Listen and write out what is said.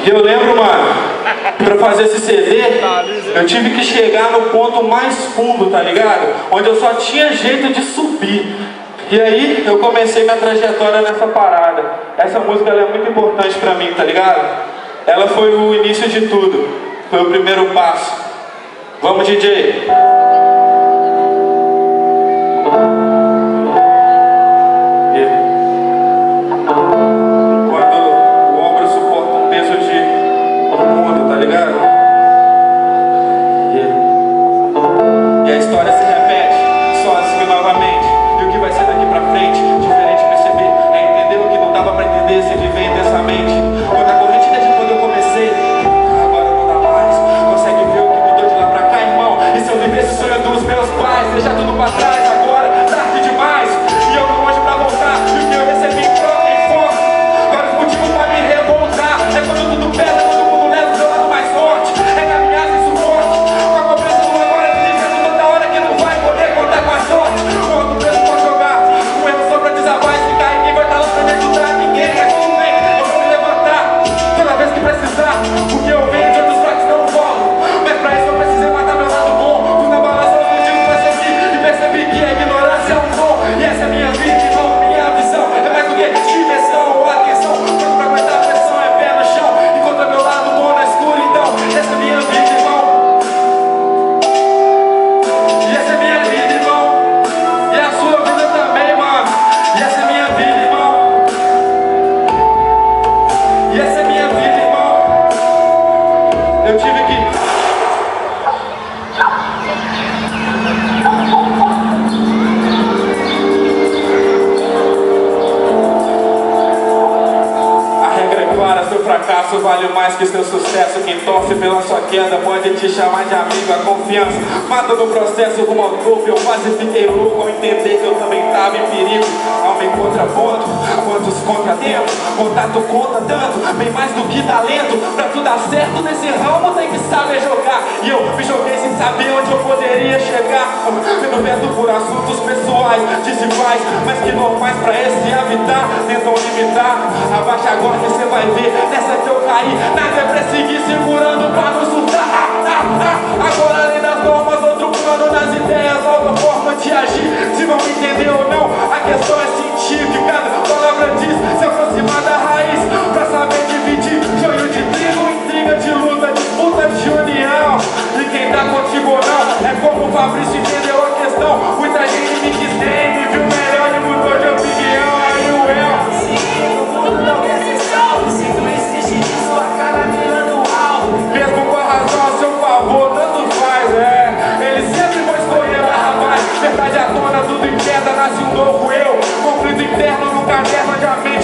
E eu lembro, mano, pra fazer esse CD, eu tive que chegar no ponto mais fundo, tá ligado? Onde eu só tinha jeito de subir. E aí eu comecei minha trajetória nessa parada. Essa música ela é muito importante pra mim, tá ligado? Ela foi o início de tudo. Foi o primeiro passo. Vamos, DJ! Deixa tudo pra trás, agora tarde demais. E eu tô longe pra voltar. E o que eu recebi em troca em foco. Agora os motivos pra me revoltar. É quando tudo pesa, quando o mundo leva o seu lado mais forte. É caminhar sem suporte. Com a cobrança do agora, te dizendo toda hora que não vai poder contar com a sorte. O outro preso pode jogar. Um erro só pra desabar e ficar. E quem vai estar lá pra me ajudar? Ninguém, mas tudo bem, eu vou me levantar toda vez que precisar. Porque eu venho de outros fracos não volto. Mas pra isso eu precisei matar meu lado bom. Fui na balança. Percebi que a ignorância é um dom. E essa é a minha vida, irmão, minha visão. É mais do que diversão ou atenção. Pronto pra aguentar a pressão, é pé no chão. Encontra meu lado bom na escuridão. Essa é a minha vida, irmão. E essa é a minha vida, irmão. E a sua vida também, mano. E essa é a minha vida, irmão. E essa é a minha vida, irmão. Eu tive que... Seu fracasso vale mais que seu sucesso. Quem torce pela sua queda pode te chamar de amigo. A confiança mata no processo rumo ao topo. Eu quase fiquei louco ao entender que eu também tava em perigo. Ao me contraponto, quantos contratempos. Contato conta tanto, bem mais do que talento. Pra tudo dar certo nesse ramo tem que saber jogar. E eu me joguei sem saber onde eu poderia chegar. Sendo vendo por assuntos pessoais, desiguais, mas que normais pra esse habitar. Tentam limitar, abaixa agora que você vai ver. Nessa que eu caí, nada é perseguir, segurando pra não surtar. Agora além das normas, outro plano nas ideias, nova forma de agir. Se vão entender ou não, a questão é sentir que cada palavra diz, se aproximar da raiz, pra saber dividir joio de trigo, intriga de luta, disputa de união. E quem tá contigo ou não, é como o Fabrício entendeu a questão. Muita gente me quis bem, me viu melhor e mudou de opinião. Aí o El mesmo com a razão a seu favor, tanto faz, ele sempre vai escolher a rapaz. Verdade à tona, tudo em queda, nasce um novo eu. Conflito interno num caderno de amém.